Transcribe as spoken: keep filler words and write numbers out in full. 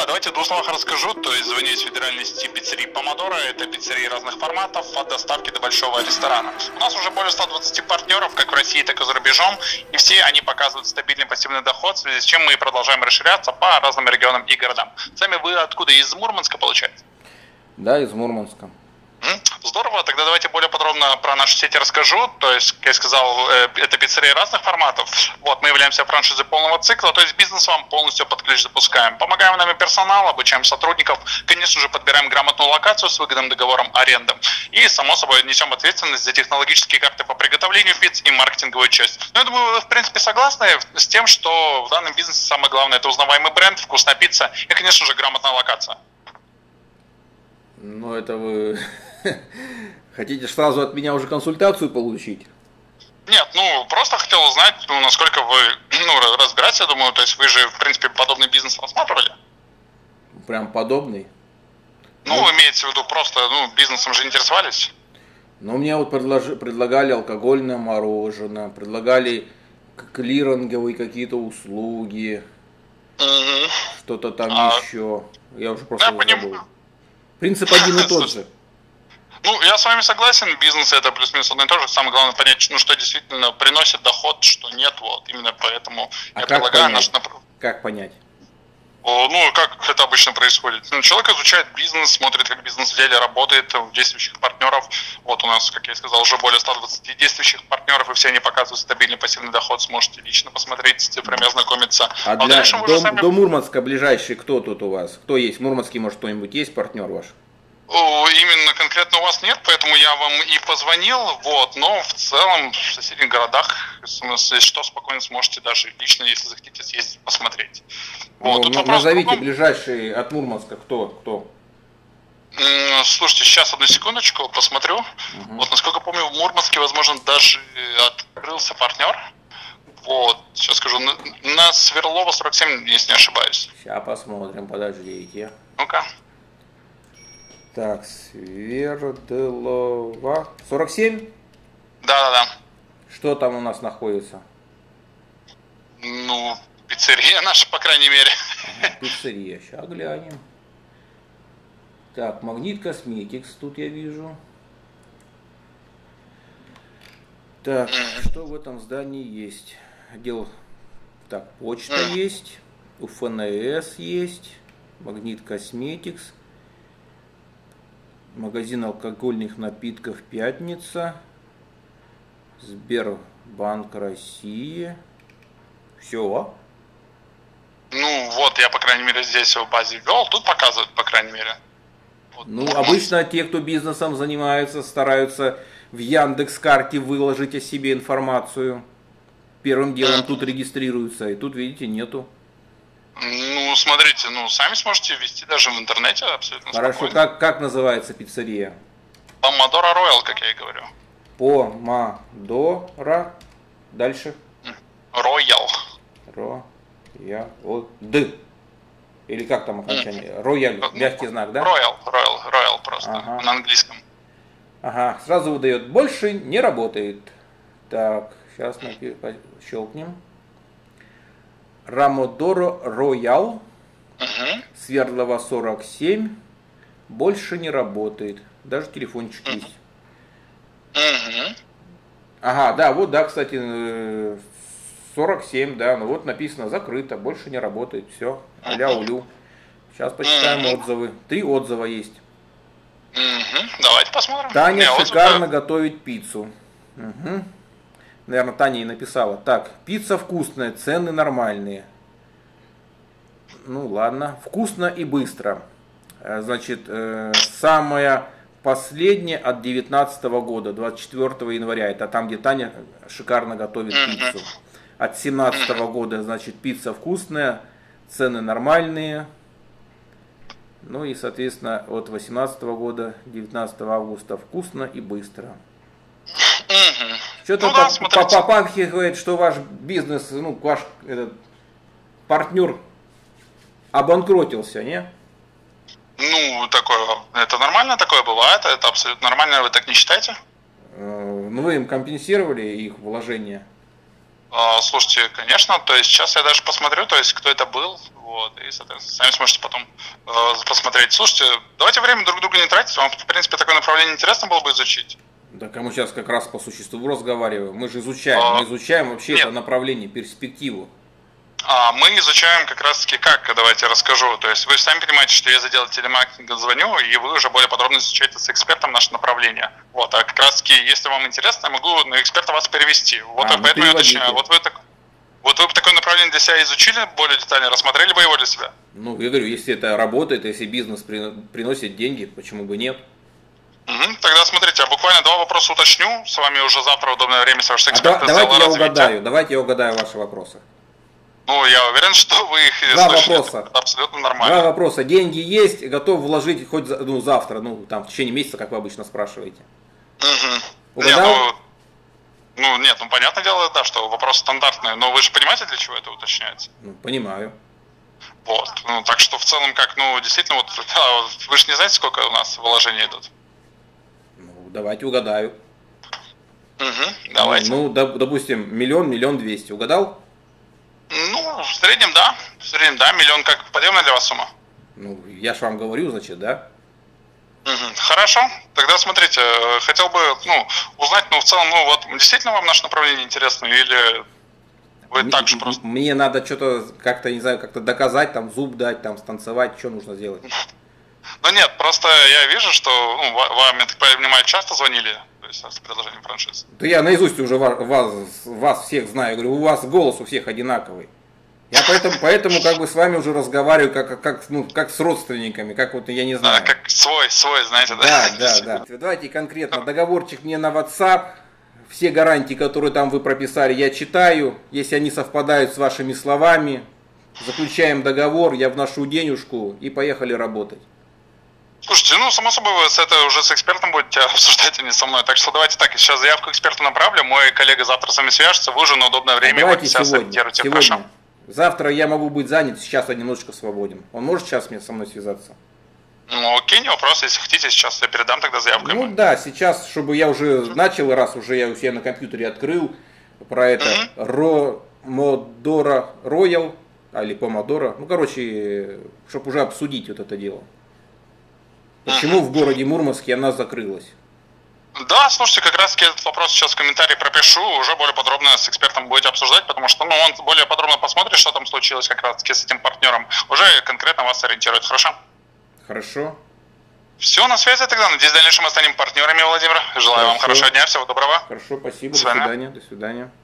Да, давайте в двух словах расскажу. То есть звоню из федеральной сети пиццерий Помодоро. Это пиццерии разных форматов, от доставки до большого ресторана. У нас уже более ста двадцати партнеров, как в России, так и за рубежом. И все они показывают стабильный пассивный доход, в связи с чем мы продолжаем расширяться по разным регионам и городам. Сами вы откуда? Из Мурманска, получается? Да, из Мурманска. Здорово, тогда давайте более подробно про нашу сеть расскажу. То есть, как я сказал, это пиццерии разных форматов. Вот, мы являемся франшизой полного цикла, то есть бизнес вам полностью под ключ запускаем. Помогаем нам и персонал, обучаем сотрудников, конечно же, подбираем грамотную локацию с выгодным договором аренды. И, само собой, несем ответственность за технологические карты по приготовлению пицц и маркетинговую часть. Ну, я думаю, вы, в принципе, согласны с тем, что в данном бизнесе самое главное – это узнаваемый бренд, вкусная пицца и, конечно же, грамотная локация. Ну, это вы... Хотите сразу от меня уже консультацию получить? Нет, ну, просто хотел узнать, ну, насколько вы, ну, разбираетесь, я думаю, то есть вы же, в принципе, подобный бизнес рассматривали? Прям подобный? Ну, ну имеется в виду, просто, ну, бизнесом же интересовались? Ну, мне вот предложи, предлагали алкогольное мороженое, предлагали клиринговые какие-то услуги, угу. Что-то там а... еще, я уже просто я забыл. Поним... Принцип один и тот же. Ну, я с вами согласен, бизнес это плюс-минус одно и то же. Самое главное понять, ну, что действительно приносит доход, что нет, вот. Именно поэтому а я как предлагаю понять? наш... Как понять? О, ну, как это обычно происходит? Ну, человек изучает бизнес, смотрит, как бизнес в деле работает, у действующих партнеров. Вот у нас, как я сказал, уже более ста двадцати действующих партнеров, и все они показывают стабильный пассивный доход. Сможете лично посмотреть, с цифрами ознакомиться. А, а для до, сами... до Мурманска ближайший кто тут у вас? Кто есть? Мурманский, может, кто-нибудь есть партнер ваш? Именно конкретно у вас нет, поэтому я вам и позвонил, вот, но в целом в соседних городах, если что, спокойно сможете даже лично, если захотите, съездить, посмотреть. Вот, ну, тут назовите другом... ближайший от Мурманска, кто, кто? Слушайте, сейчас одну секундочку, посмотрю. Угу. Вот, насколько помню, в Мурманске, возможно, даже открылся партнер. Вот, сейчас скажу, на, на Сверлова сорок семь, если не ошибаюсь. Сейчас посмотрим, подождите. Ну-ка. Так, Свердлова. сорок семь? Да-да-да. Что там у нас находится? Ну, пиццерия наша, по крайней мере. Ага, пиццерия, сейчас глянем. Так, Магнит Косметикс тут я вижу. Так, mm. что в этом здании есть? Отдел... Так, почта mm. есть, у эф эн эс есть, Магнит Косметикс. Магазин алкогольных напитков «Пятница», Сбербанк России. Все. Ну вот, я, по крайней мере, здесь в базе ввел, тут показывают, по крайней мере. Вот. Ну, обычно те, кто бизнесом занимаются, стараются в Яндекс.Карте выложить о себе информацию. Первым делом mm. тут регистрируются, и тут, видите, нету. Ну, смотрите, ну, сами сможете ввести даже в интернете абсолютно Хорошо, как, как называется пиццерия? Помодоро Роял, как я и говорю. Помодоро. Дальше? Роял. Роял. Д. Или как там окончание? Роял, мягкий знак, да? Роял, Роял, Роял просто, ага. на английском. Ага, сразу выдает. Больше не работает. Так, сейчас щелкнем. Помодоро Роял, угу. Свердлова сорок семь, больше не работает. Даже телефончик угу. есть. Угу. Ага, да, вот, да, кстати, сорок семь, да, ну вот написано закрыто, больше не работает, все, аля улю. Сейчас почитаем угу. отзывы. Три отзыва есть. Угу. Давайте посмотрим. Таня Не, шикарно отзывы. готовит пиццу. Угу. Наверное, Таня и написала. Так, пицца вкусная, цены нормальные. Ну ладно, вкусно и быстро. Значит, э, самая последняя от девятнадцатого года, двадцать четвёртого января. Это там, где Таня шикарно готовит пиццу. От семнадцатого года, значит, пицца вкусная, цены нормальные. Ну и, соответственно, от восемнадцатого года, девятнадцатого августа, вкусно и быстро. Угу. Что-то ну, да, попахивает, что ваш бизнес, ну, ваш этот, партнер обанкротился, не? Ну, такое, это нормально, такое бывает, это абсолютно нормально, вы так не считаете? Ну, вы им компенсировали их вложения? Слушайте, конечно, то есть сейчас я даже посмотрю, то есть кто это был, вот, и, соответственно, сами сможете потом э, посмотреть. Слушайте, давайте время друг друга не тратить, вам, в принципе, такое направление интересно было бы изучить. Да кому сейчас как раз по существу разговариваем, мы же изучаем, а, мы изучаем вообще нет. это направление, перспективу. А мы изучаем как раз-таки как, давайте расскажу. То есть вы сами понимаете, что я за отдел телемаркетинга звоню, и вы уже более подробно изучаете с экспертом наше направление. Вот, а как раз-таки, если вам интересно, я могу на эксперта вас перевести. Вот а, и поэтому я уточняю. Вот вы, так, вот вы такое направление для себя изучили более детально, рассмотрели бы его для себя? Ну, я говорю, если это работает, если бизнес приносит деньги, почему бы нет? Угу, тогда смотрите, я буквально два вопроса уточню. С вами уже завтра в удобное время совершить эксперт. А да, давайте я угадаю, давайте я угадаю ваши вопросы. Ну, я уверен, что вы их Два слышали. вопроса. Это абсолютно нормально. Два вопроса. Деньги есть, готов вложить хоть ну, завтра, ну, там, в течение месяца, как вы обычно спрашиваете. Угу. Угадал? Нет, ну, ну, нет, ну, понятное дело, да, что вопрос стандартный, но вы же понимаете, для чего это уточняется? Ну, понимаю. Вот, ну, так что в целом, как, ну, действительно, вот, да, вы же не знаете, сколько у нас вложений идут? Ну, давайте угадаю. Угу, давайте. Ну, ну, допустим, миллион, миллион двести. Угадал? Ну, в среднем, да. В среднем, да. Миллион как подъемная для вас сумма? Ну, я же вам говорю, значит, да? Угу. Хорошо. Тогда смотрите, хотел бы, ну, узнать, ну, в целом, ну, вот, действительно вам наше направление интересно, или вы М- так же просто... Мне надо что-то как-то, не знаю, как-то доказать, там, зуб дать, там, станцевать, что нужно сделать? Ну, нет, просто я вижу, что, ну, вам, я так понимаю, часто звонили, то есть, с предложением франшизы. Да я наизусть уже вас, вас, вас всех знаю, я говорю, у вас голос у всех одинаковый. Я поэтому, поэтому как бы с вами уже разговариваю как, как, ну, как с родственниками, как вот я не знаю. А, как свой, свой, знаете, да? Да, да, да. Давайте конкретно, договорчик мне на WhatsApp, все гарантии, которые там вы прописали, я читаю, если они совпадают с вашими словами, заключаем договор, я вношу денежку и поехали работать. Слушайте, ну, само собой, вы с это уже с экспертом будете обсуждать, а не со мной. Так что давайте так, сейчас заявку эксперту направлю, мой коллега завтра с вами свяжется, вы уже на удобное время а давайте его сегодня, сориентируйте, сегодня. хорошо? Завтра я могу быть занят, сейчас я немножечко свободен. Он может сейчас мне со мной связаться? Ну, окей, не вопрос, если хотите, сейчас я передам тогда заявку. Ну ему. Да, сейчас, чтобы я уже mm-hmm. начал, раз уже я у себя на компьютере открыл про это mm-hmm. Pomodoro Royal, или Pomodoro, ну, короче, чтобы уже обсудить вот это дело. Почему mm-hmm. в городе Мурманске она закрылась? Да, слушайте, как раз таки этот вопрос сейчас в комментарии пропишу, уже более подробно с экспертом будете обсуждать, потому что, ну, он более подробно посмотрит, что там случилось как раз таки с этим партнером, уже конкретно вас сориентирует, хорошо? Хорошо. Все, на связи тогда, надеюсь, в дальнейшем мы станем партнерами, Владимир. Желаю Хорошо. вам хорошего дня, всего доброго. Хорошо, спасибо, до свидания, до свидания.